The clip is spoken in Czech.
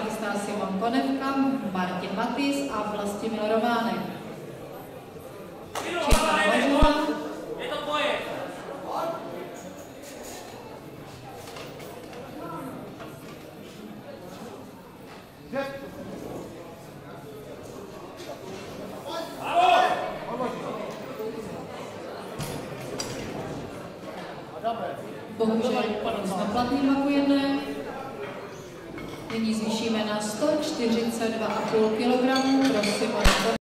chystá Simon Konevka, Martin Matys a Vlastimil Románek. Čeká Mažula. Je to tvoje. Bohužel s neplatným maku jedné. Nyní zvýšíme na 142,5 kg pro Simona.